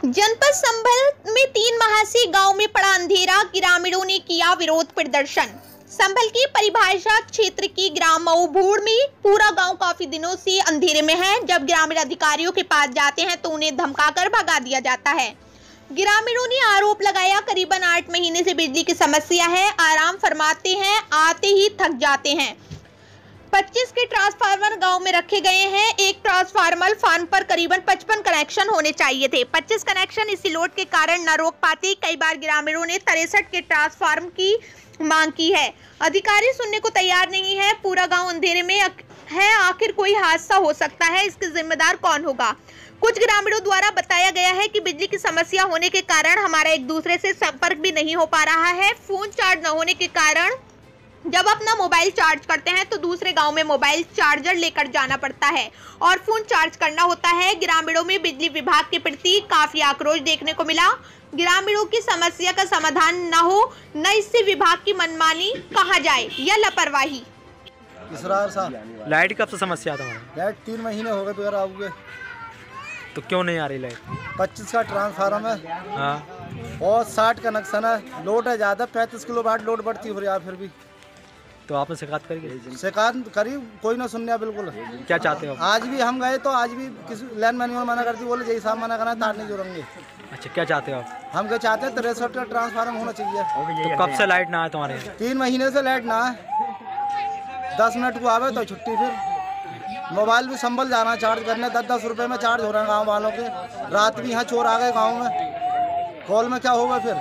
जनपद संभल में 3 माह से गांव में पड़ा अंधेरा, ग्रामीणों ने किया विरोध प्रदर्शन। संभल की परिभाषा क्षेत्र की ग्राम मऊभूड़ में पूरा गांव काफी दिनों से अंधेरे में है। जब ग्रामीण अधिकारियों के पास जाते हैं तो उन्हें धमकाकर भगा दिया जाता है। ग्रामीणों ने आरोप लगाया, करीबन 8 महीने से बिजली की समस्या है। आराम फरमाते हैं, आते ही थक जाते हैं। 25 के ट्रांसफार्मर गांव में रखे गए हैं। एक ट्रांसफार्मर फार्म पर करीबन 55 कनेक्शन होने चाहिए थे। 25 कनेक्शन इसी लोड के कारण न रोक पाते। कई बार ग्रामीणों ने 63 के ट्रांसफार्मर की मांग की है। अधिकारी सुनने को तैयार नहीं है। पूरा गांव अंधेरे में है। आखिर कोई हादसा हो सकता है, इसके जिम्मेदार कौन होगा? कुछ ग्रामीणों द्वारा बताया गया है कि बिजली की समस्या होने के कारण हमारा एक दूसरे से संपर्क भी नहीं हो पा रहा है। फोन चार्ज न होने के कारण जब अपना मोबाइल चार्ज करते हैं तो दूसरे गांव में मोबाइल चार्जर लेकर जाना पड़ता है और फोन चार्ज करना होता है। ग्रामीणों में बिजली विभाग के प्रति काफी आक्रोश देखने को मिला। ग्रामीणों की समस्या का समाधान न हो, न इससे विभाग की मनमानी कहा जाए या लापरवाही। इसरार साहब, लाइट कब से समस्या था? लाइट 3 महीने हो गए बगैर आओगे। तो क्यों नहीं आ रही लाइट? 25 का ट्रांसफार्मर है। हाँ। और 60 कनेक्शन है। लोड है ज़्यादा, 35 किलोवाट लोड बढ़ती हो रही है। फिर भी तो आपने शिकायत करी? शिकायत करी, कोई ना सुनने बिल्कुल। क्या चाहते हो? आज भी हम गए तो आज भी किसी लैंड मैन मना करती, बोले जय साहब मना करना, तार नहीं जोड़ेंगे। अच्छा, क्या चाहते हो आप? हम क्या चाहते हैं, 63 का ट्रांसफार्मर होना चाहिए। तो कब से लाइट ना आए तुम्हारे यहाँ? 3 महीने से लाइट ना है। 10 मिनट को आवे तो छुट्टी। फिर मोबाइल भी संभल जाना चार्ज करने, 10-10 रुपये में चार्ज हो रहे हैं गाँव वालों के। रात भी यहाँ चोर आ गए गाँव में। कॉल में क्या होगा फिर?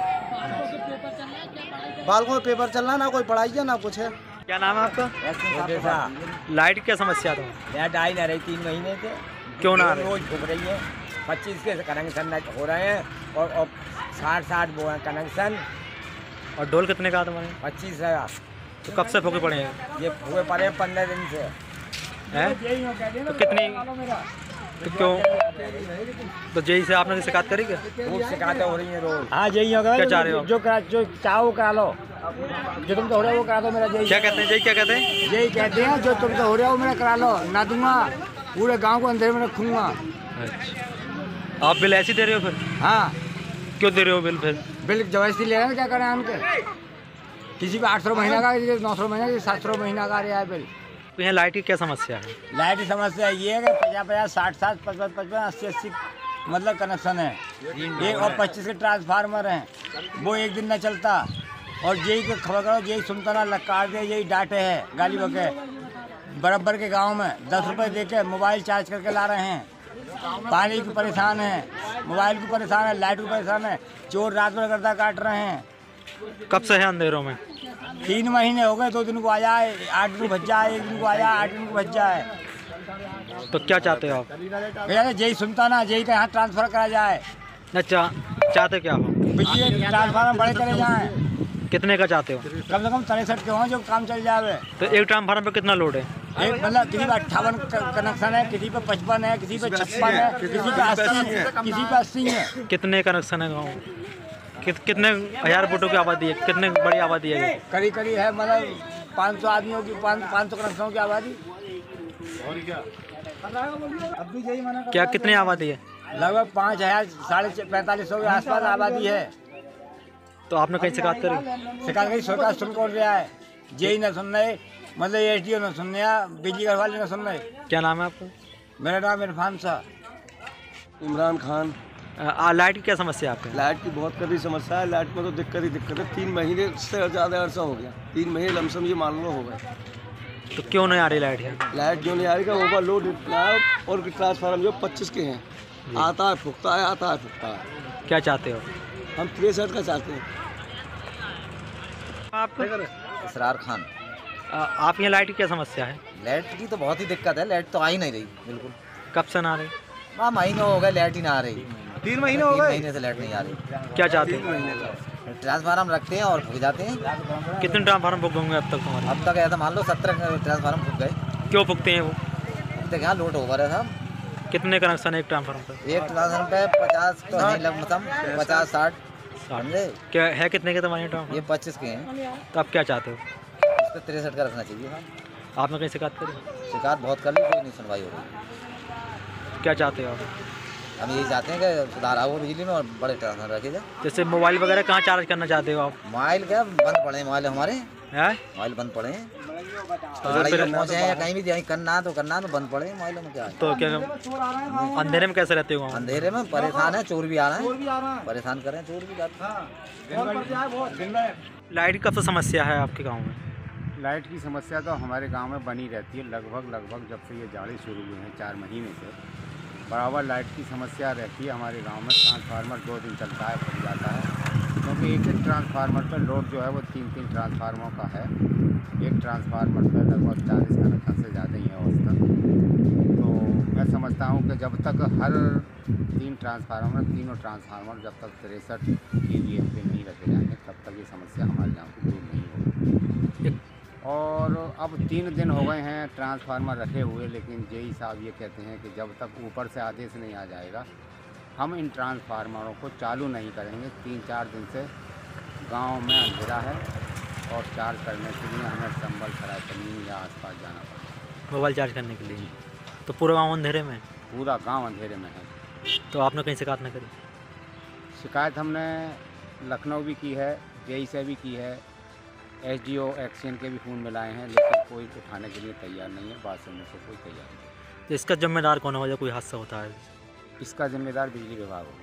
बालकों में पेपर चलना, ना कोई पढ़ाई है ना कुछ है। क्या नाम है आपका? लाइट क्या समस्या था? लाइट आ ही ना रही 3 महीने से। क्यों ना? रोज घूम रही है। 25 के कनेक्शन हो रहे हैं और 60 वो हैं कनेक्शन। और डोल कितने का तुम्हारे? 25,000। तो कब से फूके पड़े हैं? ये हुए पड़े 15 दिन से हैं? तो कितनी? तो क्यों? तो जेई से आपने शिकायत करी क्या? वो शिकायतें हो रही हैं रोज। हाँ यही होगा। क्या चाह रहे हो? जो चाहो करा लो, जो तुम तो हो रहे हो वो करा दो मेरा। जय क्या कहते हैं? जय क्या कहते हैं? यही कहते हैं, जो तुम तो हो रहे हो मेरा करा लो, ना दूंगा, पूरे गांव को अंधेरे में रखूंगा। अच्छा, आप बिल ऐसे दे रहे हो फिर? हाँ। क्यों दे रहे हो बिल फिर? बिल जबरदस्ती ले रहे हैं, क्या करें हमके? किसी पे 800 महीना का, 900 महीना का, 700 महीना का आ रहा है बिल। तो यहाँ लाइट की क्या समस्या है? लाइट की समस्या ये है कि 50-50, 60-60, 55-55, 80-80 मतलब कनेक्शन है ये। और 25 के ट्रांसफार्मर हैं, वो एक दिन न चलता। और यही को खबर करो, यही सुनता ना लकार दे, यही डांटे है गाली बके। बराबर के गांव में 10 रुपये दे के मोबाइल चार्ज करके ला रहे हैं। पानी की परेशान है, मोबाइल की परेशान है, लाइट की परेशान है। चोर रात में गर्दा काट रहे हैं। कब से है अंधेरों में? 3 महीने हो गए। 2 दिन को आ जाए, 8 दिन को भज जाए, 1 दिन को आ जाए, 8 दिन को भज जाए। तो क्या चाहते हो आप? भैया यही सुनता ना, यही का यहाँ ट्रांसफर करा जाए। अच्छा, चाहते क्या हो? बिजली ट्रांसफार्मर बड़े करे जाएँ। कितने का चाहते हो? कम से कम 63 के हों जो काम चल जावे। तो एक ट्रांसफार्मर पे कितना लोड है? एक मतलब किसी पे 58 कनेक्शन है, किसी पे 55 है, किसी पे 56 है, किसी पे 80 है, किसी पे 80 है। कितने कनेक्शन है गाँव? कितने हजार वोटों की आबादी है? कितने बड़ी आबादी है? करीब करीब है मतलब 500 आदमियों की, 500 कनेक्शनों की आबादी। और क्या कितनी आबादी है? लगभग 5,000, 4500 के आसपास आबादी है। तो आपने कहीं शिकायत करी? शिकायत करी, सरकार सुन कर रहा है, जेई न सुन रहे, मतलब SDO न सुन रहा, बिजली घर वाले न सुन रहे। क्या नाम है आपका? मेरा नाम इरफान शाह। इमरान खान। लाइट की क्या समस्या है आपके? लाइट की बहुत कड़ी समस्या है। लाइट में तो दिक्कत है। 3 महीने से ज़्यादा अर्सा हो गया। 3 महीने लमसम ये मान लो हो गए। तो क्यों नहीं आ रही लाइट यहाँ? लाइट क्यों नहीं आ रही का ओवरलोड इतना है। और ट्रांसफार्मर जो 25 के हैं, आता है फुकता है, आता है फुकता है। क्या चाहते हो? हम 63 का चाहते हैं। आप? इसरार खान। आप यहाँ लाइट की क्या समस्या है? लाइट की तो बहुत ही दिक्कत है। लाइट तो आ ही नहीं रही बिल्कुल। कब से ना आ रही? हाँ, महीने हो गए लाइट ही ना आ रही। 3 महीने हो गए। 3 महीने से लाइट नहीं आ रही। क्या चाहते हो? ट्रांसफार्मर रखते हैं और फूक जाते हैं। कितने ट्रांसफार्मर बुक होंगे अब तक तुम्हारे? अब तक ऐसा मान लो 17 ट्रांसफार्मर फूक गए। क्यों फूकते हैं वो? अब तक यहाँ लोड ओवर है साहब। कितने कनेक्शन है एक ट्रांसफार्मर पे? एक ट्रांसफार्मर पे 50 तो नहीं, लगभग 50-60 समझे। क्या है? कितने के तुम्हारे ट्रांसफार्मर? ये 25 के हैं। तो आप क्या चाहते हो? इस पर 63 का रखना चाहिए साहब। आपने कहीं शिकायत करी? शिकायत बहुत कर ली, कोई नहीं सुनवाई हो रही। क्या चाहते हो आप? हम यही चाहते हैं कि सुधार हो बिजली में और बड़े ट्रांसफार्मर रखे जाए। जैसे मोबाइल वगैरह कहाँ चार्ज करना चाहते हो आप? मोबाइल क्या बंद पड़े हैं, मोबाइल हमारे हैं? मोबाइल बंद पड़े हैं, तो फिर पहुँचे हैं या कहीं भी करना तो बंद पड़े हैं मोबाइलों में। क्या है तो क्या अंधेरे में कैसे रहते हो? अंधेरे में परेशान है, चोर भी आ रहे हैं, परेशान कर रहे हैं, चोर भी जाते हैं। लाइट का तो समस्या है आपके गाँव में? लाइट की समस्या तो हमारे गांव में बनी रहती है लगभग जब से ये जाड़े शुरू हुए हैं 4 महीने से बराबर लाइट की समस्या रहती है हमारे गांव में। ट्रांसफार्मर 2 दिन चलता है, फट जाता है, क्योंकि एक ट्रांसफार्मर पर लोड जो है वो 3 ट्रांसफार्मरों का है। एक ट्रांसफार्मर पर लगभग 40 कनेक्शन से ज़्यादा ही है औसतन। तो मैं समझता हूँ कि जब तक हर 3 ट्रांसफार्मर जब तक 63 kVA पे नहीं रखे जाएंगे तब तक ये समस्या हमारे गाँव की दूर नहीं होगी। और अब 3 दिन हो गए हैं ट्रांसफार्मर रखे हुए, लेकिन जेई साहब ये कहते हैं कि जब तक ऊपर से आदेश नहीं आ जाएगा हम इन ट्रांसफार्मरों को चालू नहीं करेंगे। 3-4 दिन से गांव में अंधेरा है और चार्ज करने के लिए हमें संबल सराय तमीन या आसपास जाना पड़ता है मोबाइल चार्ज करने के लिए। तो पूरा गाँव अंधेरे में? पूरा गांव अंधेरे में है। तो आपने कहीं शिकायत न करी? शिकायत हमने लखनऊ भी की है, जेई से भी की है, SDO एक्शन के भी फ़ोन मिलाए हैं, लेकिन कोई उठाने के लिए तैयार नहीं है, बात सुनने को कोई तैयार नहीं। तो इसका जिम्मेदार कौन होगा जब कोई हादसा होता है? इसका जिम्मेदार बिजली विभाग होगा।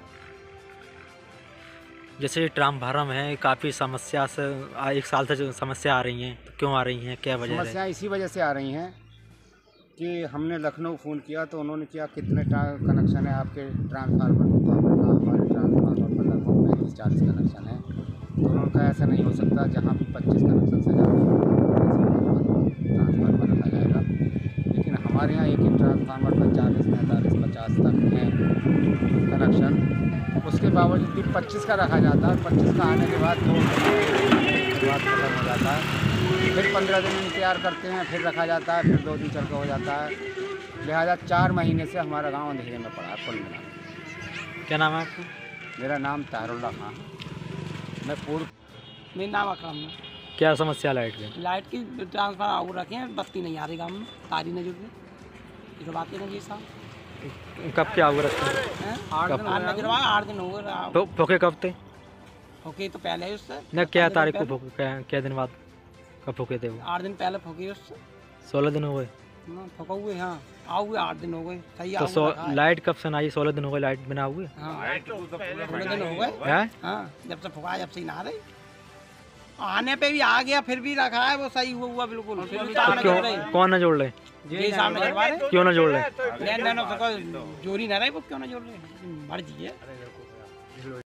जैसे ट्रांसफार्मर है, काफ़ी समस्या से 1 साल से जो समस्या आ रही हैं, तो क्यों आ रही हैं, क्या वजह है? समस्याएं इसी वजह से आ रही हैं कि हमने लखनऊ फ़ोन किया तो उन्होंने किया कितने कनेक्शन है आपके ट्रांसफार्मर में, तो हमने कहा हमारे ट्रांसफार्मर पर लगभग 35-40 कनेक्शन है। तो उन्होंने कहा ऐसा नहीं हो सकता, जहाँ भी 25 कनेक्शन से ज़्यादा ट्रांसफार्मर रखा जाएगा। लेकिन हमारे यहाँ एक ही ट्रांसफार्मर पर 40, 45, 50 तक हैं कनेक्शन। उसके बावजूद भी 25 का रखा जाता है। 25 का आने के बाद 2 दिन के बाद खत्म हो जाता है, फिर 15 दिन इंतजार करते हैं, फिर रखा जाता है, फिर 2 दिन चल के हो जाता है। लिहाजा 4 महीने से हमारा गाँव अंधेरे में पड़ा है कुल मिला। क्या नाम है आपका? मेरा नाम तारुल्लाह खान, मैं पूर्व। मेरा नाम अकरम है। क्या समस्या लाइट की? लाइट की ट्रांसफार्मर आउट रखे हैं, बत्ती नहीं आ रही गाँव में, तारी नहीं जुड़ रही। ये तो बात है ना जी साहब। कब क्या हुआ रखते हैं? 8 दिन 8 दिन हो गए। तो फोके कब थे? फोके तो पहले ही उससे न क्या तारीख को फोके? क्या दिन बाद कब फोके थे वो? 8 दिन पहले फोके उससे। 16 दिन हो गए फोका हुए। हाँ आओ हुए 8 दिन हो गए। सही तो लाइट कब से आई? 16 दिन हो गए लाइट बिना हुए। हाँ 16 दिन हो गए। हाँ जब से फुका जब से ही ना रही, आने पे भी आ गया, फिर भी रखा है वो सही हुआ बिल्कुल। फिर भी तो क्यों कौन न जोड़ रहे? जी सामने जोड़वा रहे। क्यों न जोड़ रहे? लेन देन जोड़ी ना रहे वो, क्यों ना जोड़ रहे? मर्जी है।